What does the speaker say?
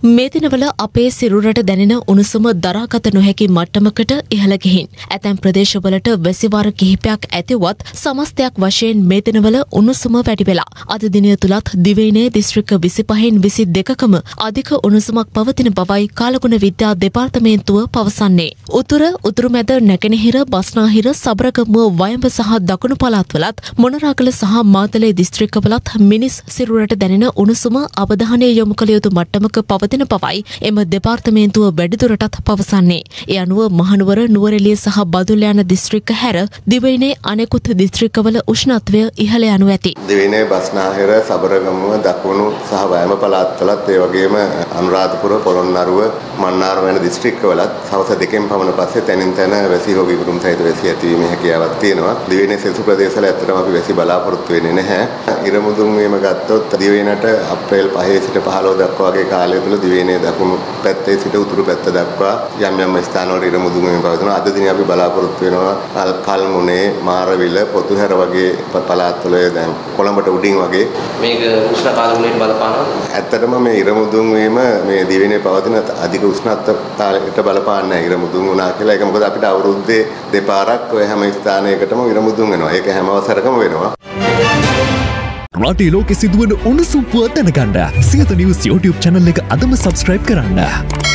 මේ දිනවල අපේ සිරුරට දැනෙන උණුසුම දරාගත නොහැකි මට්ටමකට ඉහළ ගිහින් ඇතැම් ප්‍රදේශවලට වැසිවාර කිහිපයක් ඇතිවත් සමස්තයක් වශයෙන් මේ දිනවල උණුසුම වැඩි වෙලා අද දිනය තුලත් දිවයිනේ දිස්ත්‍රික්ක 25න් 22කම අධික උණුසුමක් පවතින බවයි කාලගුණ විද්‍යා දෙපාර්තමේන්තුව පවසන්නේ. උතුරුමැද නැගෙනහිර බස්නාහිර සබරගමුව වයඹ සහ දකුණු පළාත්වලත් මොනරාගල සහ මාතලේ දිස්ත්‍රික්කවලත් මිනිස් සිරුරට දැනෙන උණුසුම අවධානය යොමු කළ යුතු මට්ටමක පවතින බවයි එම දෙපාර්තමේන්තුව වැඩිදුරටත් පවසන්නේ. ඒ අනුව මහනුවර නුවරඑළිය සහ බදුල්ල යන දිස්ත්‍රික්ක හැර දිවයිනේ අනෙකුත් දිස්ත්‍රික්කවල උෂ්ණත්වය ඉහළ යනු ඇති. දිවයිනේ බස්නාහිර සබරගමුව දකුණු සහ වයඹ පළාත්වලත් ඒ වගේම අනුරාධපුර පොළොන්නරුව මන්නාර වැනි දිස්ත්‍රික්කවලත් හවස 2කින් පමණ පස්සේ තැනින් තැන වැසි හෝ විගුරුම් සහිත වැසි ඇතිවීමේ හැකියාවක් තියෙනවා. දිවයිනේ සෙසු ප්‍රදේශවල ඇත්තටම අපි වැසි බලාපොරොත්තු වෙන්නේ නැහැ. ඉරමුදුන් වීම ගත්තොත් දිවයිනට අප්‍රේල් 5 සිට 15 දක්වා වගේ කාලය තුල දිවයිනේ දකුණු පැත්තේ සිට උතුරු පැත්ත දක්වා යම් ස්ථානවල ඉරමුදුන් වීම පවතිනවා. අද දිනේ අපි බලාපොරොත්තු වෙනවා කල්මුනේ මාරවිල පොතුහැර වගේ පළාත්වල දැන් කොළඹට උඩින් වගේ මේක උෂ්ණ කාලගුණයට බලපානවා. ඇත්තටම මේ ඉරමුදුන් වීම මේ දිවයිනේ පවතින අධික උෂ්ණත්ව කාලයකට බලපාන්නේ නැහැ. ඉරමුදුන් වුණා කියලා ඒක මොකද අපිට අවුරුද්දේ දෙපාරක් ඔය හැම ස්ථානයකටම ඉරමුදුන් වෙනවා. ඒක හැම අවසරකම වෙනවා. රටේ ලෝකෙ සිදුවන උණුසුම් පුවත් දැනගන්න සියත නිවුස් YouTube channel එක අදම subscribe කරන්න.